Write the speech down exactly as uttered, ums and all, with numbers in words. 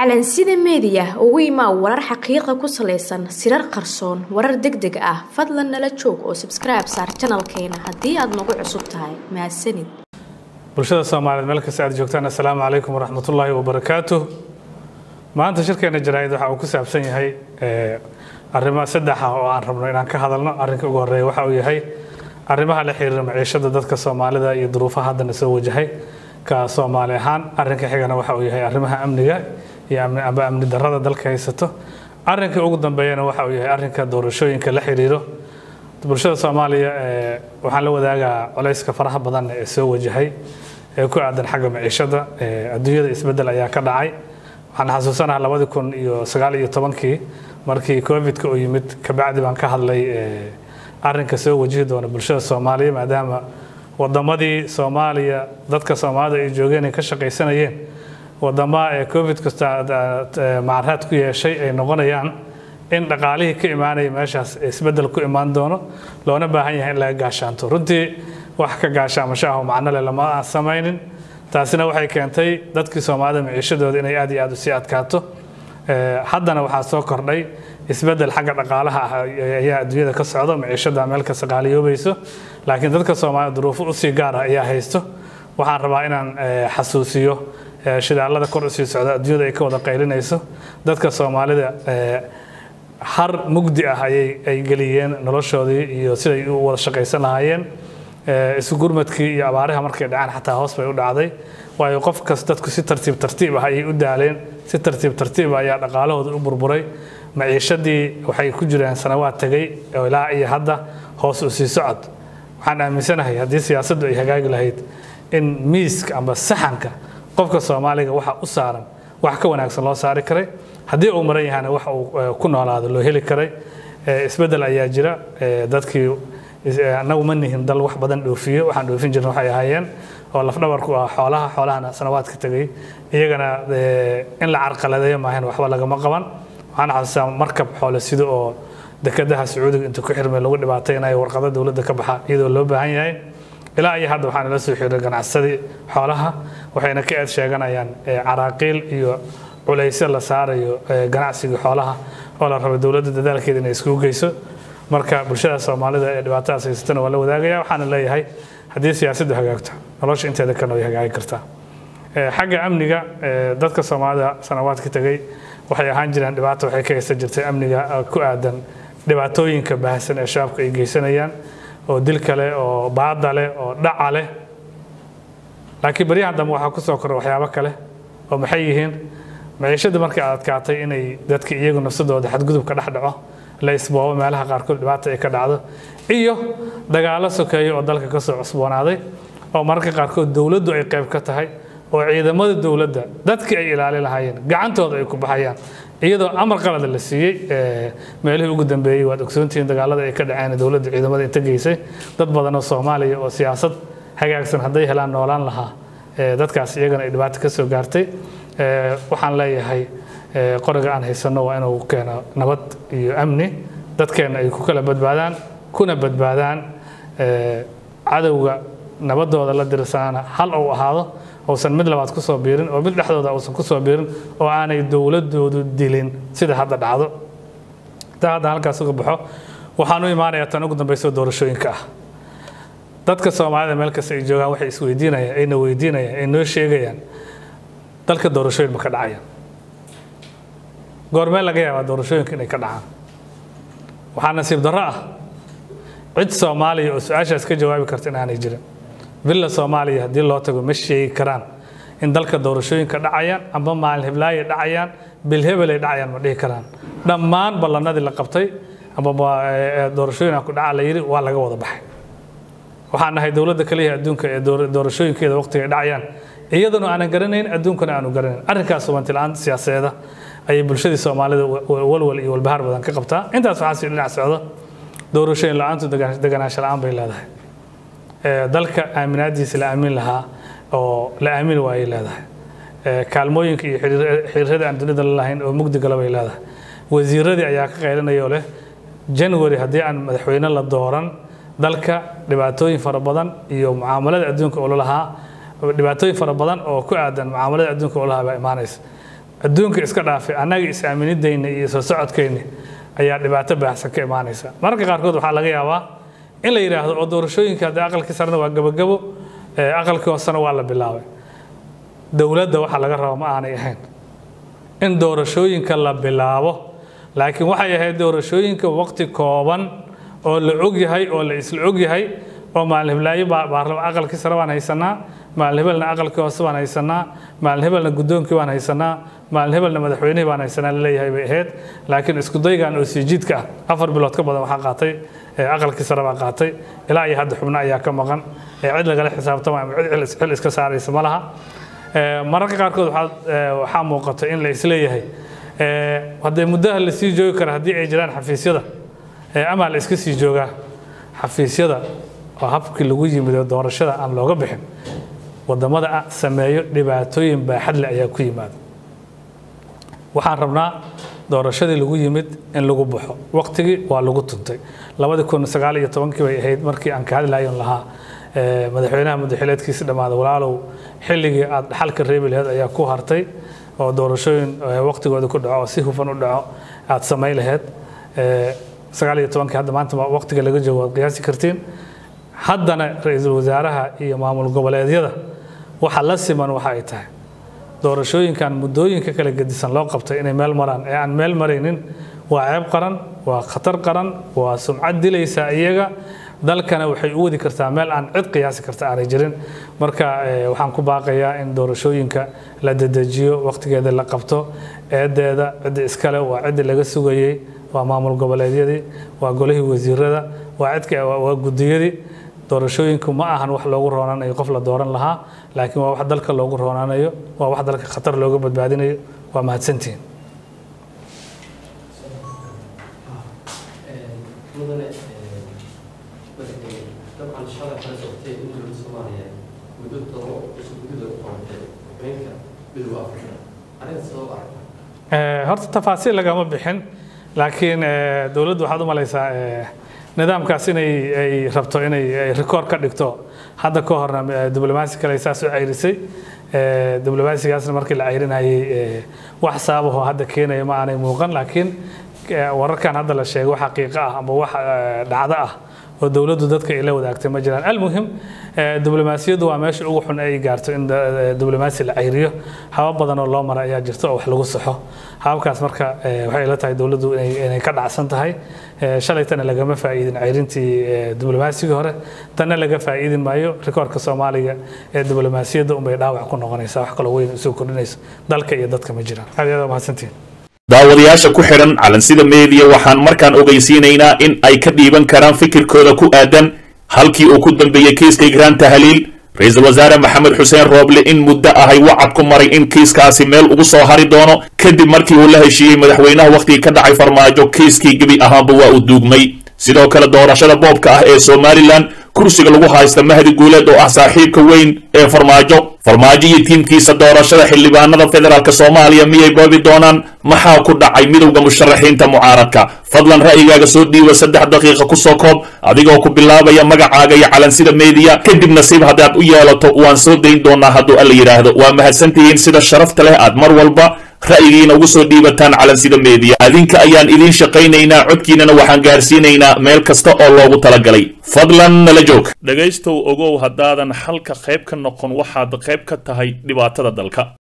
calansida media ugu imaa warar xaqiiqo ku saleysan sirar qarsoon warar degdeg ah fadlan nala joog oo subscribe saar channelkeena hadii aad nagu cusub tahay mahadsanid bulshada Soomaaliyeed meel kasta aad joogtaan assalaamu alaykum waraxmatullaahi wabarakaatuh maanta shirkeena jaraa'id waxa uu ku saabsan yahay ee arrimaha saddex ah oo aan rabno inaan ka hadalno arrinka ugu horeeya waxa uu yahay arrimaha la xiriira maciishada dadka Soomaalida iyo duruufaha hadda soo wajahay ka Soomaali ahaan arrinka xigana waxa uu yahay arrimaha amniga iyo amni aba amni darrada dalka haysato arrinka ugu dambeeyana waxa uu yahay arrinka doorashooyinka la xiriiro bulshada Soomaaliya ee waxaan la wadaagaa culayska faraha badan ee soo wajahay ee ku aadan xagga maciishada ee adduunyada isbedel ayaa ka dhacay waxaan xasuusanahay laba kun iyo sagaal iyo toban-kii markii covid-ka uu yimid ka bacdi baan ka hadlay ee arrinka soo wajihi doona bulshada Soomaaliya maadaama wadamadii Soomaaliya dadka Soomaalida ay joogeen ka shaqaysanayeen wadama ee covid kasta maarad ku yeeshay ay noqonayaan in dhaqaalihii ka imaanay meeshaas isbedel ku imaan doono loona baahan yahay in la gaashaanto runtii wax ka gaashaamashaha macna leh lama sameeynin taasina waxay keentay dadkii Soomaalida maciishadooda inay aad iyo aad u sii adkaato ee haddana waxa soo kordhay isbedel xagga dhaqaalaha ayaa adduunyada ka socdo maciishada meel ka saqaaliyoobayso laakiin dadka Soomaalida duruufo u sii gaar ah ayaa haysto waxaan rabaa inaan xasuusiyo shidaalada kor u sii socda adduunyada ay ka wada qaylinayso dadka Soomaalida har mugdi ah ay ay galiyeen noloshoodii iyo siday u wada shaqaysan lahaayeen isu gurmadkii iyo abaaraha markay dhacaan xataa hoos bay u dhacday waayo qof kasta dadku si tartiib tartiib ah ay u daaleen si tartiib tartiib ayaa dhaqaalahooda u burburay maciishadii waxay ku jiraan sanawaad tagay oo ilaa iyo hadda hoos u sii socod waxaan aaminsanahay haddii siyaasaddu ay hagaagi lahayd in miiska amba saxanka qofka Soomaaliga waxa u saaran wax ka wanaagsan loo saari karay hadii uu maran yahay wax uu ku noolaado loo heli karay isbedel ayaa jira dadkii anagu manihin dal wax badan dhoofiyo waxaan dhoofin jirnay waxay ahaayeen oo laf dhabarku ah xoolaha xoolahana sanawaadka tagay iyagana in la carqaladeeyo maahan waxba laga ma qaban waxaan xasuustaa markab xoolo sida oo dekadaha Sacuudiga inta ku xirmay lagu dhibaataynayo warqada dawladda ka baxa iyadoo loo baahan yahay ilaa ay hadda waxaan la soo xiriiray ganacsadii xoolaha waxayna ka eed sheeganayaan caraaqil iyo culaysa la saarayo ganacsiga xoolaha oo la rabo dawladda dadaalkeeda inay isku geyso marka bulshada Soomaalida ee dhibaatadaas haysatana waa la wadaagaya waxaan leeyahay haddii siyaasaddu hagaagto nolosha inteeda kana way hagaagi kartaa xagga amniga dadka Soomaalida sanawaadka tagay waxay ahaan jireen dhibaato waxay ka haysan jirtay amniga ku aadan dhibaatooyinka baahsan ee shacabka ay geysanayaan oo dil kale oo baad leh oo dhac leh laakiin bariyahan dambe waxa ku soo koray waxyaabo kale oo maxay yihiin maciishada markii aad kaatay inay dadka iyagu nafsadooda xadgudub ka dhaxdhaco la isboobo meelaha qaar kood dhibaato ay ka dhacdo iyo dagaalo sokeeyo oo dalka ka soo cusboonaaday oo marka qaar kood dawladdu ay qayb ka tahay oo ciidamada dawladda dadkii ay ilaalin lahaayeen gacantooda ay ku baxayaan iyadoo amar qalad la siiyay meelihii ugu dambeeyay waad ogsoontiin dagaalada ay ka dhaceen dawladda ciidamada inta geysay dad badan oo Soomaaliya oo siyaasad hagaagsan haday helaan noolaan lahaa dadkaas iyagana ay dhibaato ka soo gaartay waxaan leeyahay qoriga aan haysano waa inuu keeno nabad iyo amni dadkeena ay ku kala badbaadaan kuna badbaadaan cadawga nabadooda la dirsaana hal oo ahaado oo san mid labaad ku soo biirin oo mid dhaxdooda oo ku soo biirin oo aanay dawladoodu dilin sida hadda dhacdo taada halkaas uga baxo waxaan u imaanayaa tan ugu dambayso doorashooyinka ah dadka Soomaalida meel kasta ay joogaan waxay isweydiinayaan ayna weydiinayaan ay noo sheegayaan dalka doorashooyin ma ka dhacayaan goormee laga yaabaa doorashooyinka inay ka dhacaan waxaa nasiib darro ah cid Soomaaliya oo su'aashaas ka jawaabi karta in aanay jirin villa Soomaaliya hadii loo tago ma sheegi karaan in dalka doorashooyinka dhacayaan amba maalin heblaaya dhacayaan bil hebel ay dhacayaan ma dhihi karaan dhammaan ballanadii la qabtay amba doorashooyinka ku dhaca la yiri waa laga wada baxay waxaan nahay dawladda kaliya adduunka ee doorashooyinkeeda waqtiga dhacayaan iyaduna aan garanayn adduunkana aanu garanayn arrinkaas subantilaan siyaasadeeda ay bulshada Soomaalida walwal iyo walbahaar badan ka qabtaa intaas waxa si dhinac socdo doorashooyin la'aantu deganaansho la'aan bay leedahay dalka aaminaadiisa la aamin lahaa oo la aamin waayay leedahay kaalmooyinka iyo xiriirada aan dunida la lahayn oo mugdi galay leedahay wasiiradii ayaa ka qeylinayoo leh January hadii aan madaxweyne la dooran dalka dhibaatooyin fara badan iyo muaamalada adduunka oo lahaa dhibaatooyin fara badan oo ku aadan muaamalada adduunka oo lahaa imaanaysa adduunka iska dhaafay annaga is aaminidayna iyo soo socodkeenna ayaa dhibaato baahsan ka imaanaysa mararka qaarkood waxaa laga yaabaa in la yiraahdo oo doorashooyinka hadda aqalkii sarena waa gabagabo aqalkii hoosena waa la bilaabay dowladda waxa laga rabo ma aanay ahayn in doorashooyinka la bilaabo laakiin waxay ahayd doorashooyinka waqti kooban oo la og yahay oo la isla og yahay oo maalin hiblaayo baarlamaanka aqalkii sare waan haysanaa maalin hebelna aqalkii hoose waan haysanaa maalin hebelna guddoonkii waan haysanaa maalin hebelna madaxweynihii baan haysanaa la leeyahay bay ahayd laakiin isku daygan oo sii jidka ah afar bilood ka badan waxaa qaatay aqalkii sare baa qaatay ilaa iyo hadda xubno ayaa ka maqan cid lagala xisaabtama ama cid xil iska saaraysa ma laha mararka qaarkood waxaa muuqata in la isleeyahay haddee muddaha la sii joogi kara haddii ay jiraan xafiisyada ama la iska sii joogaa xafiisyada oo habkii lagu yimid doorashada aan looga bixin wadamada sameeyo dhibaatooyin baaxad leh ayaa ku yimaada waxaan rabnaa doorashadii lagu yimid in lagu baxo waqtigii waa lagu tuntay labadi kun sagaal iyo tobankii bay ahayd markii aan ka hadlayon lahaa madaxweynaha madaxileedkiisa dhammaada walaalow xilligii aad dhaxalka reebi lahayd ayaa ku hartay oo doorashooyin waqtigooda ku dhaco oo si hufan u dhaco aad samayn lahayd sagaal iyo tobankii hadda maanta waqtiga laga joogo waad qiyaasi kartiin haddana ra-iisul wasaaraha iyo maamul goboleedyada waxa la siman waxa ay tahay doorashooyinkan muddooyinka kala gedisan loo qabtay inay meel maraan ee aan meel maraynin waa ceeb qaran waa khatar qaran waa sumcad dilaysa iyaga dalkana waxay u wadi kartaa meel aan cid qiyaasi karta aanay jirin marka waxaan ku baaqayaa in doorashooyinka la dedejiyo waqtigeeda la qabto eedeeda cidda iskale waa cidda laga sugayay waa maamul goboleedyadii waa golihii wasiirada waa cidka waa guddiyadii doorashooyinku ma ahan wax loogu roonanayo qof la dooran lahaa laakiin waa wax dalka loogu roonanayo waa wax dalka khatar looga badbaadinayo waa mahadsantihiin horta tafaasiil lagama bixin laakiin dowladdu waxaad u malaysaa nidaamkaas inay ay rabto inay rikoor ka dhigto hadda ka horna diblomaasi kale saas u cayrisay diblomaasigaasna markii la cayrinayay wax saabaho hadda keenaya ma aanay muuqan laakiin wararkan hadda la sheegay wax xaqiiqo ah ama wax dhacdo ah oo dowladdu dadka ay la wadaagtay ma jiraan almuhim diblomaasiyadu waa meesha ugu xun ay gaarto in diblomaasi la cayriyo habab badan oo loo maray ayaa jirto oo wax lagu saxo hababkaas marka waxay la tahay dowladdu inay ka dhacsan tahay shalaytana lagama faa'iidin cayrintii diblomaasiga hore tanna laga faa'iidin maayo rikoorka Soomaaliga ee diblomaasiyada un bay dhaawac ku noqonaysaa wax kale weyn u soo kordhinaysa dalka iyo dadka ma jiraan aad iyo aad mahadsantiin daawadayaasha ku xiran calansida media waxaan markaan ogeysiinaynaa in ay ka dhiiban karaan fikirkooda ku aadan halkii uu ku dambeeyay kiiska Igraan Tahliil ra'iisul wasaare Maxamed Xuseen Rooble in muddo ahay wacad ku maray in kiiskaasi meel ugu soo hari doono kadib markii uu la heshiiyay madaxweynaha waqtiga ka dhacay farmaajo kiiskii gabi ahaanba waa uu duugmay sidoo kale doorashada boobka ah ee Somaliland kursiga lagu haysta Mahdi Guuleed oo ah saaxiibka weyn ee farmaajo farmaajo iyo tiimkiisa doorashada xildhibaanada federaalka Soomaaliya miyay boobi doonaan maxaa ku dhacay midowga musharaxiinta mucaaradka fadlan ra'yigaaga soo dhiiba saddex daqiiqo ku soo koob adigoo ku bilaabaya magacaaga iyo calansida media kadib nasiib hadaad u yeelato waan soo dayn doonaa hadduu alla yiraahdo waa mahadsantihiin sida sharafta leh aad mar walba ra'yigiina ugu soo dhiibataan calansida media adinka ayaan idin shaqaynaynaa codkiinana waxaan gaarsiinaynaa meel kasta oo loogu talagalay fadlan nala joog dhagaystow ogow haddaadan halka qayb ka noqon waxaad qayb ka tahay dhibaatada dalka